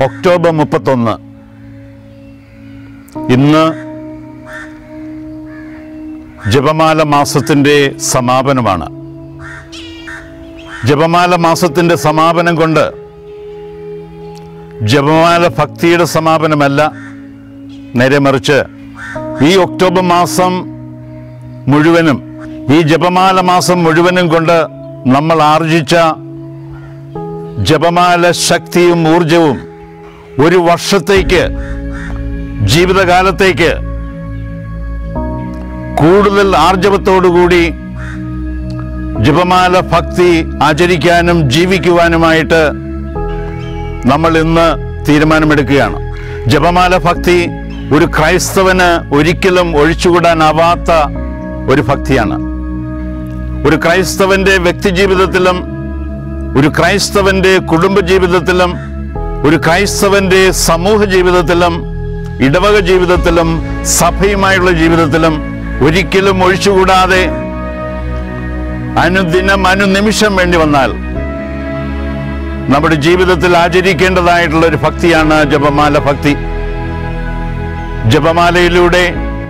October 31 ഇന്ന് ജപമാല മാസത്തിൻ്റെ സമാപനമാണ്. ജപമാല മാസത്തിൻ്റെ സമാപനം കൊണ്ട് ജപമാല ഭക്തിയുടെ സമാപനമല്ല, നേരെ മറിച്ച് ഈ ഒക്ടോബർ മാസം മുഴുവനും, ഈ ജപമാല മാസം മുഴുവനും കൊണ്ട് നമ്മൾ ആർജിച്ച ജപമാല ശക്തിയും ഊർജവും ഒരു വർഷത്തേക്ക്, ജീവിതകാലത്തേക്ക് കൂടുതൽ ആർജവത്തോടുകൂടി ജപമാല ഭക്തി ആചരിക്കാനും ജീവിക്കുവാനുമായിട്ട് നമ്മൾ ഇന്ന് തീരുമാനമെടുക്കുകയാണ്. ജപമാല ഭക്തി ഒരു ക്രൈസ്തവന് ഒരിക്കലും ഒഴിച്ചുകൂടാനാവാത്ത ഒരു ഭക്തിയാണ്. ഒരു ക്രൈസ്തവന്റെ വ്യക്തിജീവിതത്തിലും, ഒരു ക്രൈസ്തവന്റെ കുടുംബജീവിതത്തിലും, ഒരു ക്രൈസ്തവന്റെ സമൂഹ ജീവിതത്തിലും, ഇടവക ജീവിതത്തിലും, സഭയുമായുള്ള ജീവിതത്തിലും ഒരിക്കലും ഒഴിച്ചുകൂടാതെ അനുദിനം അനുനിമിഷം വേണ്ടി വന്നാൽ നമ്മുടെ ജീവിതത്തിൽ ആചരിക്കേണ്ടതായിട്ടുള്ള ഒരു ഭക്തിയാണ് ജപമാല ഭക്തി. ജപമാലയിലൂടെ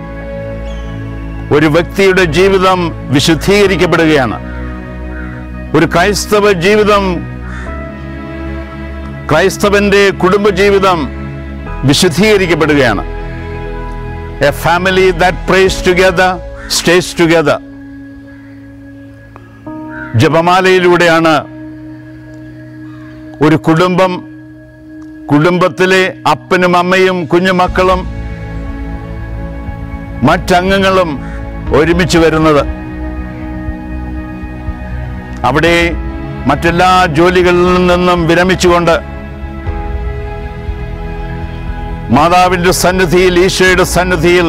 ഒരു വ്യക്തിയുടെ ജീവിതം വിശുദ്ധീകരിക്കപ്പെടുകയാണ്. ഒരു ക്രൈസ്തവ ജീവിതം, ക്രൈസ്തവന്റെ കുടുംബജീവിതം വിശുദ്ധീകരിക്കപ്പെടുകയാണ്. A family that prays together stays together. ജപമാലയിലൂടെയാണ് ഒരു കുടുംബം, കുടുംബത്തിലെ അപ്പനും അമ്മയും കുഞ്ഞുമക്കളും മറ്റംഗങ്ങളും ഒരുമിച്ച് വരുന്നത്. അവിടെ മറ്റെല്ലാ ജോലികളിൽ നിന്നും വിരമിച്ചുകൊണ്ട് മാതാവിൻ്റെ സന്നിധിയിൽ, ഈശോയുടെ സന്നിധിയിൽ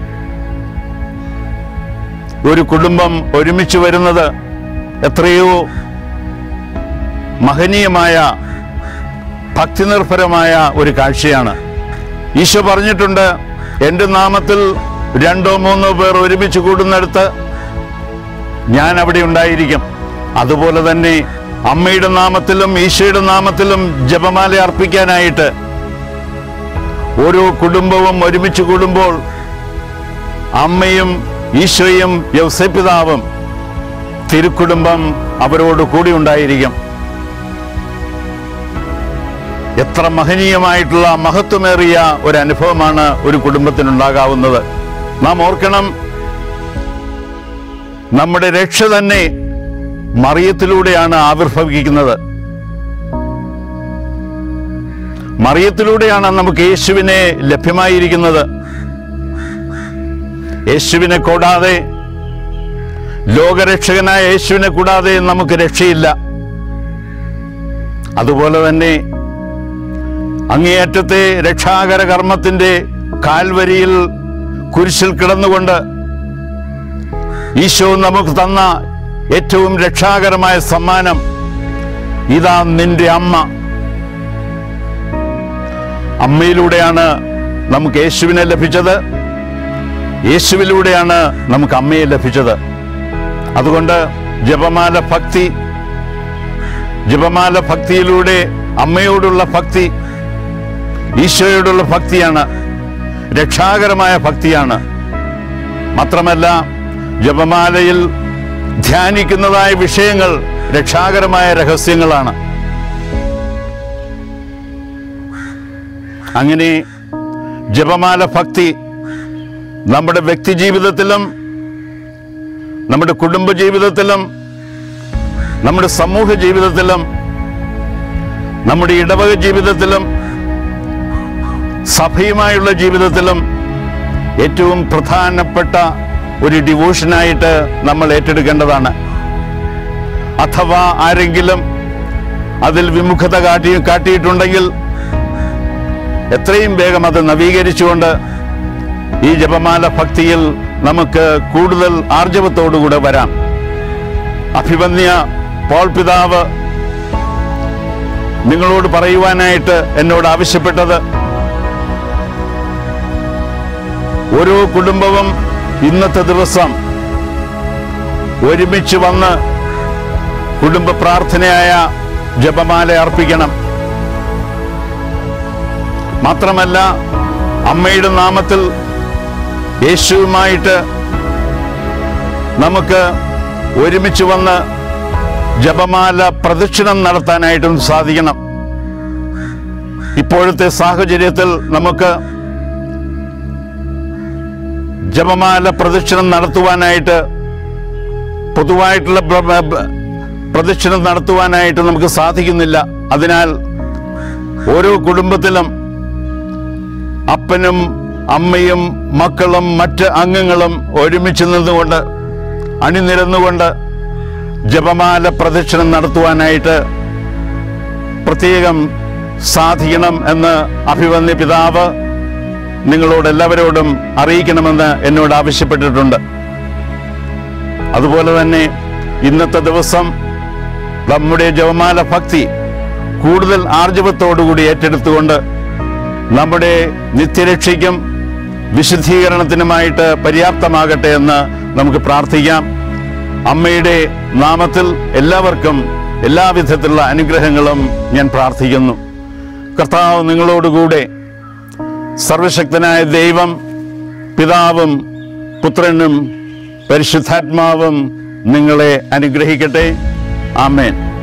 ഒരു കുടുംബം ഒരുമിച്ച് വരുന്നത് എത്രയോ മഹനീയമായ, ഭക്തിനിർഭരമായ ഒരു കാഴ്ചയാണ്. ഈശോ പറഞ്ഞിട്ടുണ്ട്, എൻ്റെ നാമത്തിൽ 2-3 പേർ ഒരുമിച്ച് കൂടുന്നിടത്ത് ഞാൻ അവിടെ ഉണ്ടായിരിക്കും. അതുപോലെ തന്നെ അമ്മയുടെ നാമത്തിലും ഈശോയുടെ നാമത്തിലും ജപമാല അർപ്പിക്കാനായിട്ട് ഓരോ കുടുംബവും ഒരുമിച്ച് കൂടുമ്പോൾ അമ്മയും ഈശോയും യൗസേപ്പിതാവും തിരുക്കുടുംബം അവരോട് കൂടി ഉണ്ടായിരിക്കും. എത്ര മഹനീയമായിട്ടുള്ള, മഹത്വമേറിയ ഒരു അനുഭവമാണ് ഒരു കുടുംബത്തിനുണ്ടാകാവുന്നത്. നാം ഓർക്കണം, നമ്മുടെ രക്ഷ തന്നെ മറിയത്തിലൂടെയാണ് ആവിർഭവിക്കുന്നത്. മറിയത്തിലൂടെയാണ് നമുക്ക് യേശുവിനെ ലഭ്യമായിരിക്കുന്നത്. യേശുവിനെ കൂടാതെ, ലോകരക്ഷകനായ യേശുവിനെ കൂടാതെ നമുക്ക് രക്ഷയില്ല. അതുപോലെ തന്നെ അങ്ങേയറ്റത്തെ രക്ഷാകര കർമ്മത്തിൻ്റെ കാൽവരിയിൽ കുരിശിൽ കിടന്നുകൊണ്ട് ഈശോ നമുക്ക് തന്ന ഏറ്റവും രക്ഷാകരമായ സമ്മാനം, ഇതാ നിന്റെ അമ്മ. അമ്മയിലൂടെയാണ് നമുക്ക് യേശുവിനെ ലഭിച്ചത്, യേശുവിലൂടെയാണ് നമുക്ക് അമ്മയെ ലഭിച്ചത്. അതുകൊണ്ട് ജപമാല ഭക്തി, ജപമാല ഭക്തിയിലൂടെ അമ്മയോടുള്ള ഭക്തി, ഈശോയോടുള്ള ഭക്തിയാണ്, രക്ഷാകരമായ ഭക്തിയാണ്. മാത്രമല്ല, ജപമാലയിൽ ധ്യാനിക്കുന്നതായ വിഷയങ്ങൾ രക്ഷാകരമായ രഹസ്യങ്ങളാണ്. അങ്ങനെ ജപമാല ഭക്തി നമ്മുടെ വ്യക്തിജീവിതത്തിലും, നമ്മുടെ കുടുംബജീവിതത്തിലും, നമ്മുടെ സമൂഹ ജീവിതത്തിലും, നമ്മുടെ ഇടവക ജീവിതത്തിലും, സഭയുമായുള്ള ജീവിതത്തിലും ഏറ്റവും പ്രധാനപ്പെട്ട ഒരു ഡിവോഷനായിട്ട് നമ്മൾ ഏറ്റെടുക്കേണ്ടതാണ്. അഥവാ ആരെങ്കിലും അതിൽ വിമുഖത കാട്ടിയിട്ടുണ്ടെങ്കിൽ എത്രയും വേഗം അത് നവീകരിച്ചുകൊണ്ട് ഈ ജപമാല ഭക്തിയിൽ നമുക്ക് കൂടുതൽ ആർജവത്തോടുകൂടെ വരാം. അഭിമന്യ പോൾ പിതാവ് നിങ്ങളോട് പറയുവാനായിട്ട് എന്നോട് ആവശ്യപ്പെട്ടത്, ഓരോ കുടുംബവും ഇന്നത്തെ ദിവസം ഒരുമിച്ച് വന്ന് കുടുംബ പ്രാർത്ഥനയായ ജപമാല അർപ്പിക്കണം. മാത്രമല്ല അമ്മയുടെ നാമത്തിൽ യേശുവുമായിട്ട് നമുക്ക് ഒരുമിച്ച് വന്ന് ജപമാല പ്രദക്ഷിണം നടത്താനായിട്ടും സാധിക്കണം. ഇപ്പോഴത്തെ സാഹചര്യത്തിൽ നമുക്ക് ജപമാല പ്രദക്ഷിണം നടത്തുവാനായിട്ട്, പൊതുവായിട്ടുള്ള പ്രദക്ഷിണം നടത്തുവാനായിട്ട് നമുക്ക് സാധിക്കുന്നില്ല. അതിനാൽ ഓരോ കുടുംബത്തിലും അപ്പനും അമ്മയും മക്കളും മറ്റ് അംഗങ്ങളും ഒരുമിച്ച് നിന്നുകൊണ്ട് അണിനിരന്നുകൊണ്ട് ജപമാല പ്രദക്ഷിണം നടത്തുവാനായിട്ട് പ്രത്യേകം സാധിക്കണം എന്ന് അഭിവന്യ പിതാവ് നിങ്ങളോട് എല്ലാവരോടും അറിയിക്കണമെന്ന് എന്നോട് ആവശ്യപ്പെട്ടിട്ടുണ്ട്. അതുപോലെ തന്നെ ഇന്നത്തെ ദിവസം നമ്മുടെ ജപമാല ഭക്തി കൂടുതൽ ആർജവത്തോടുകൂടി ഏറ്റെടുത്തുകൊണ്ട് നമ്മുടെ നിത്യരക്ഷയ്ക്കും വിശുദ്ധീകരണത്തിനുമായിട്ട് പര്യാപ്തമാകട്ടെ എന്ന് നമുക്ക് പ്രാർത്ഥിക്കാം. അമ്മയുടെ നാമത്തിൽ എല്ലാവർക്കും എല്ലാവിധത്തിലുള്ള അനുഗ്രഹങ്ങളും ഞാൻ പ്രാർത്ഥിക്കുന്നു. കർത്താവ് നിങ്ങളോടുകൂടെ. സർവശക്തനായ ദൈവം പിതാവും പുത്രനും പരിശുദ്ധാത്മാവും നിങ്ങളെ അനുഗ്രഹിക്കട്ടെ. ആമേൻ.